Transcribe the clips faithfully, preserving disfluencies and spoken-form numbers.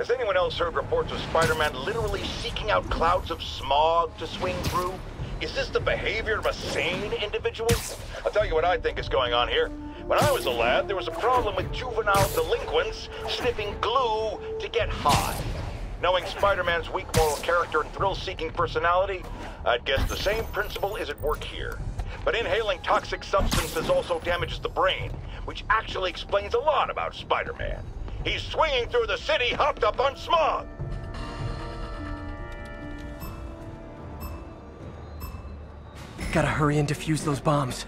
Has anyone else heard reports of Spider-Man literally seeking out clouds of smog to swing through? Is this the behavior of a sane individual? I'll tell you what I think is going on here. When I was a lad, there was a problem with juvenile delinquents sniffing glue to get high. Knowing Spider-Man's weak moral character and thrill-seeking personality, I'd guess the same principle is at work here. But inhaling toxic substances also damages the brain, which actually explains a lot about Spider-Man. He's swinging through the city hopped up on smog. Gotta hurry and defuse those bombs.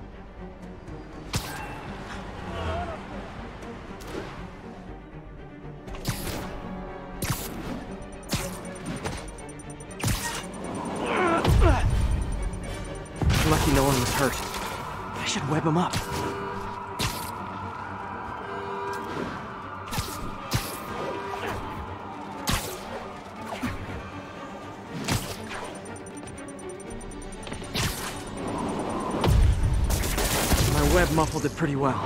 Lucky no one was hurt. I should web him up. My web muffled it pretty well.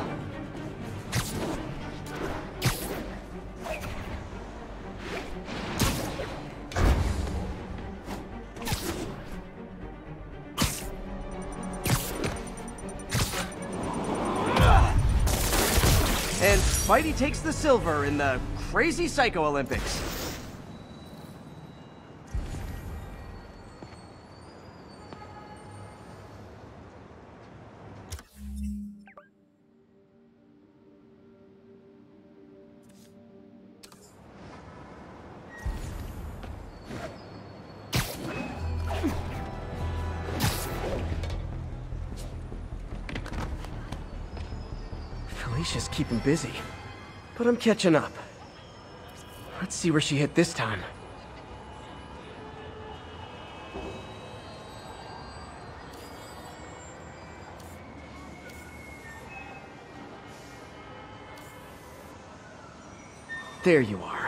And Spidey takes the silver in the Crazy Psycho Olympics. Felicia's keeping busy, but I'm catching up. Let's see where she hit this time. There you are.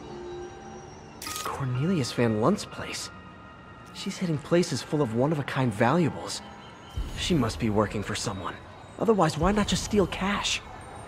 Cornelius Van Lunt's place. She's hitting places full of one-of-a-kind valuables. She must be working for someone. Otherwise, why not just steal cash?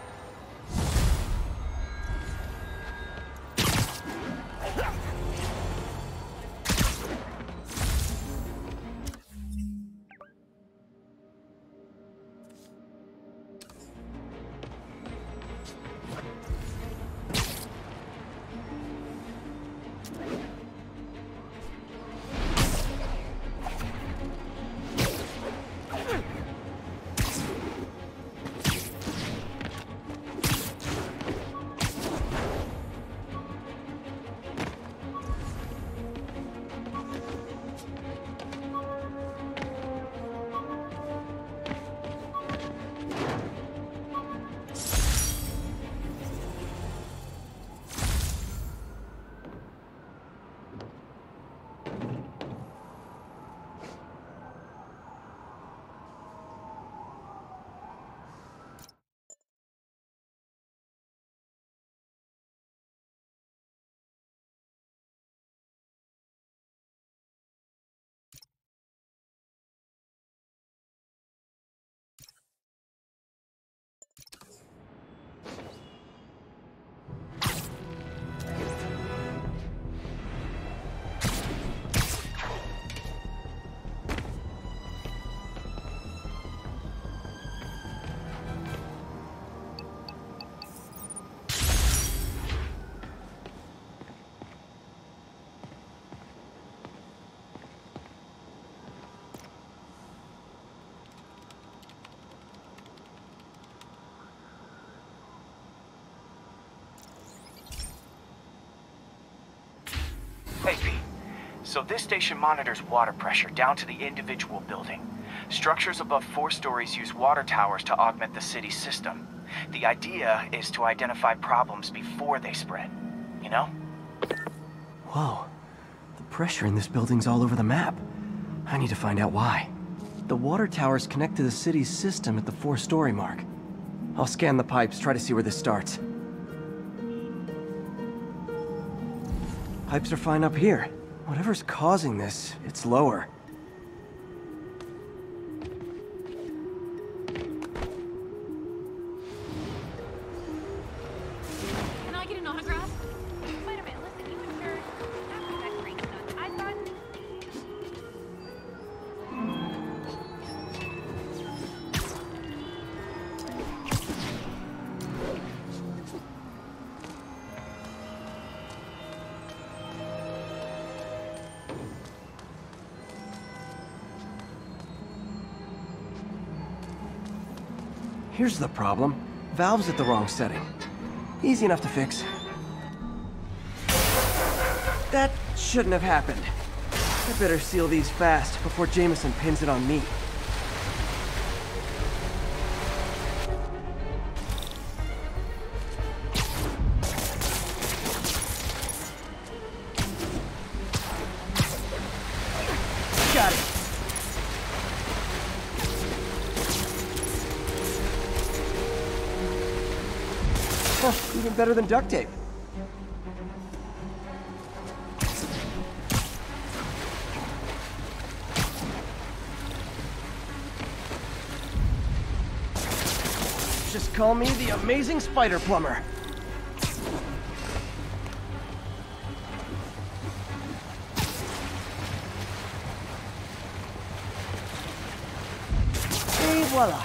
Hey, Pete. So this station monitors water pressure down to the individual building. Structures above four stories use water towers to augment the city's system. The idea is to identify problems before they spread, you know? Whoa. The pressure in this building's all over the map. I need to find out why. The water towers connect to the city's system at the four-story mark. I'll scan the pipes, try to see where this starts. Pipes are fine up here. Whatever's causing this, it's lower. Can I get an autograph? Spider-Man. Here's the problem. Valve's at the wrong setting. Easy enough to fix. That shouldn't have happened. I better seal these fast before Jameson pins it on me. Got it. Huh, even better than duct tape. Just call me the amazing spider plumber. Et voila.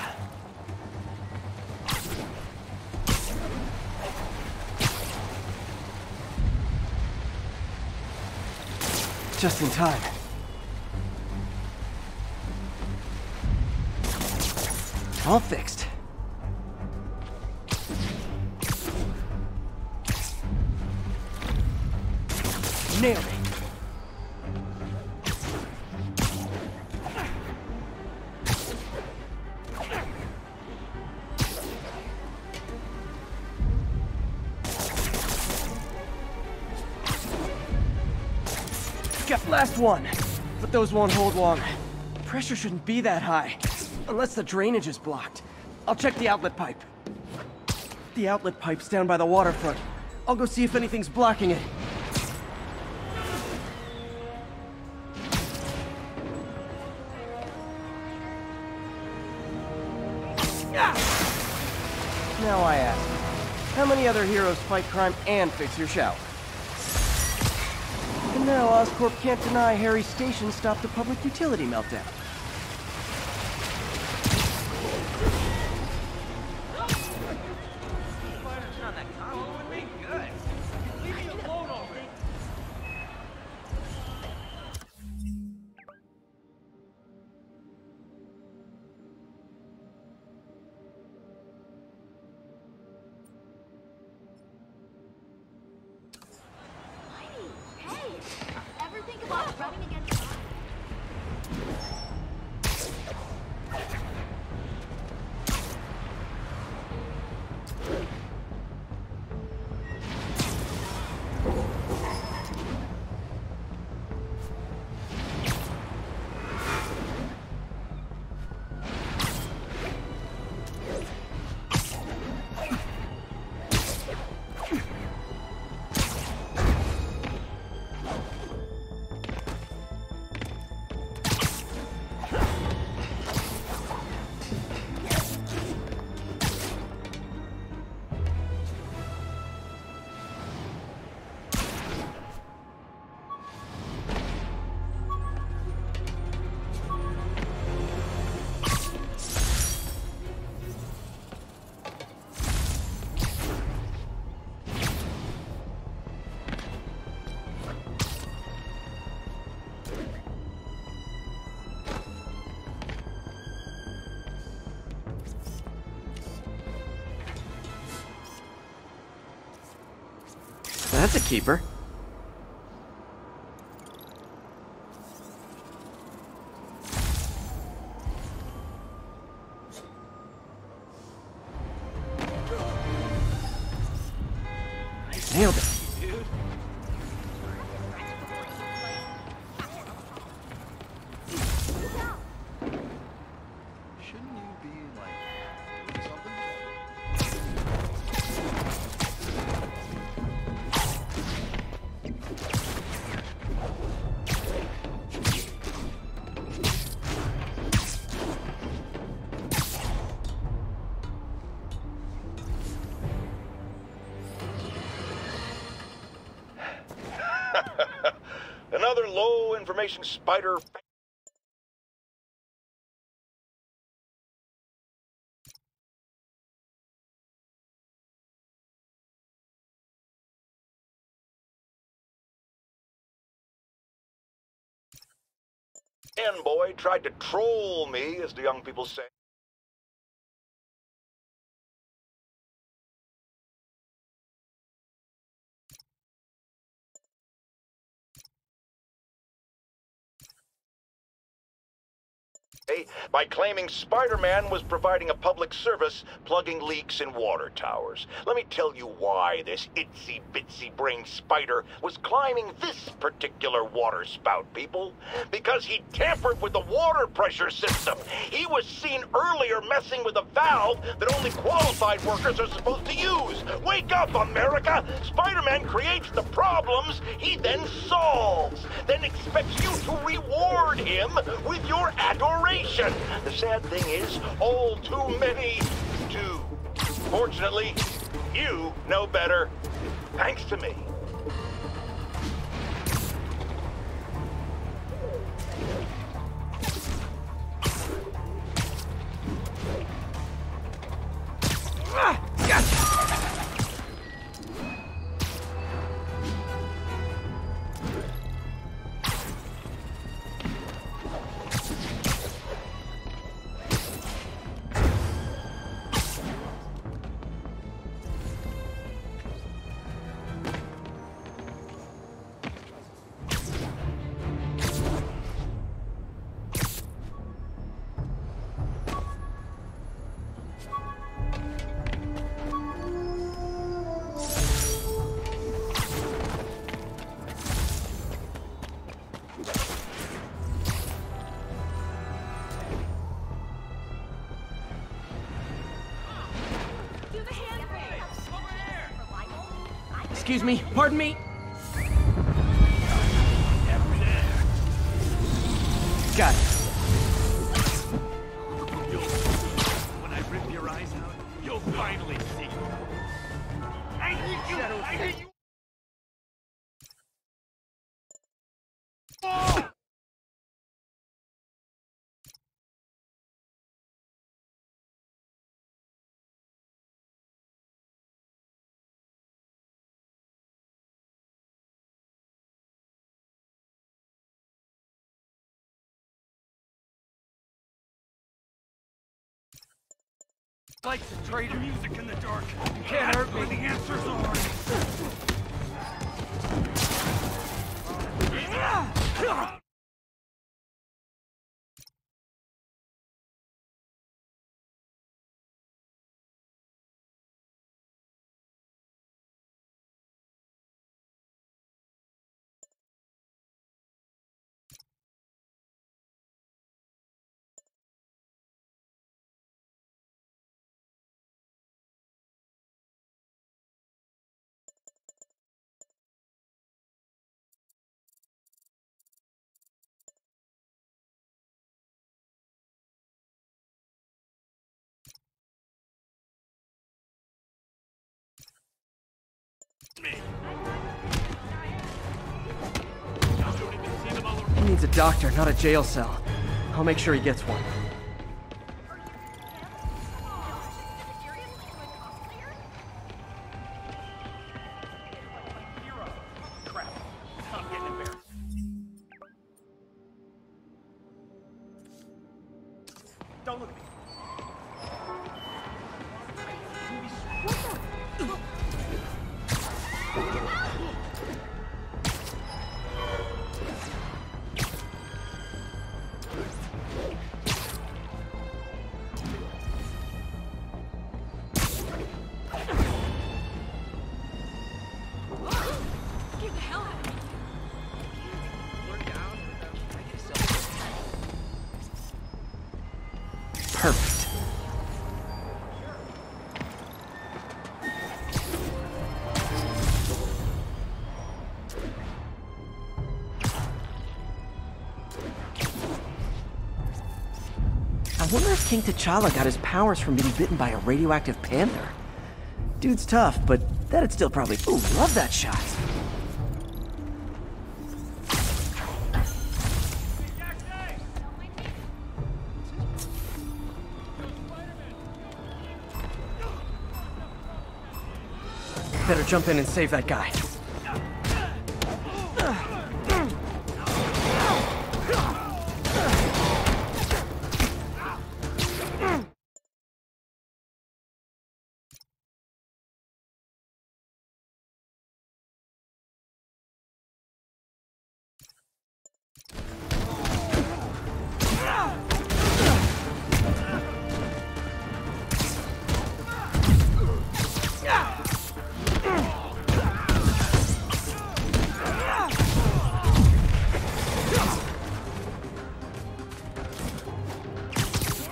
Just in time. All fixed. Nailed it. Got last one, but those won't hold long. Pressure shouldn't be that high, unless the drainage is blocked. I'll check the outlet pipe. The outlet pipe's down by the waterfront. I'll go see if anything's blocking it. Now I ask, how many other heroes fight crime and fix your shower? And now Oscorp can't deny Harry's station stopped a public utility meltdown. Hey, ever think about running against... That's a keeper. I nailed it. Shouldn't you be, like, doing something? Another low information spider. Fanboy tried to troll me, as the young people say. by claiming Spider-Man was providing a public service plugging leaks in water towers. Let me tell you why this itsy-bitsy brain spider was climbing this particular water spout, people. Because he tampered with the water pressure system. He was seen earlier messing with a valve that only qualified workers are supposed to use. Wake up, America! Spider-Man creates the problems he then solves, then expects you to reward him with your adoration. The sad thing is, all too many do. Fortunately, you know better, thanks to me. Ah, gotcha. Excuse me, pardon me. Got it. When I rip your eyes out, you'll finally see. I hate you! I hate you! Oh! Like to trade music in the dark. You can't hurt me. The answers are. He needs a doctor, not a jail cell. I'll make sure he gets one. Crap. I'm getting embarrassed. Don't look at me. Perfect. I wonder if King T'Challa got his powers from being bitten by a radioactive panther. Dude's tough, but that'd still probably... Ooh, love that shot. Better jump in and save that guy.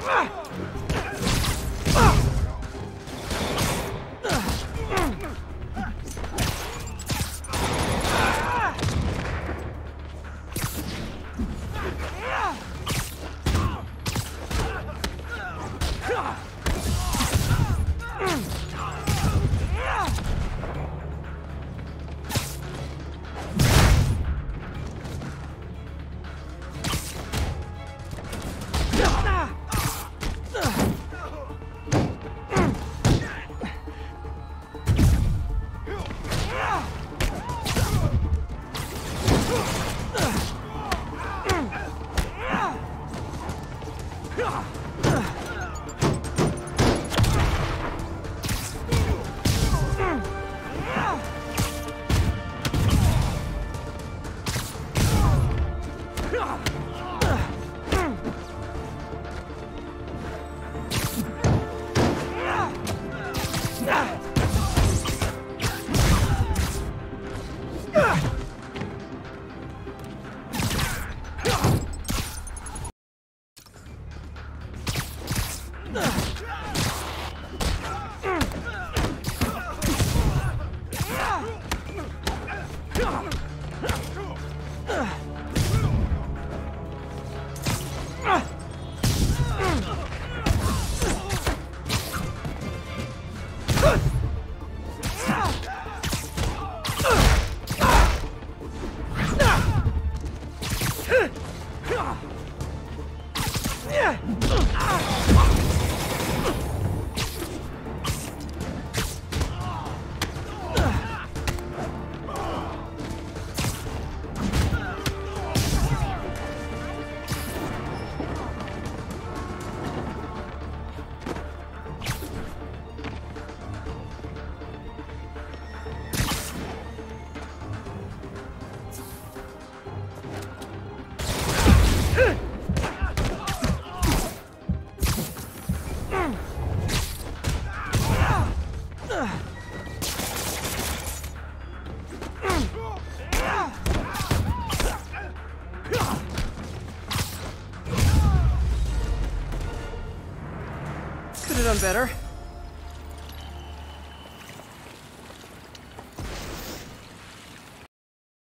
Could have done better.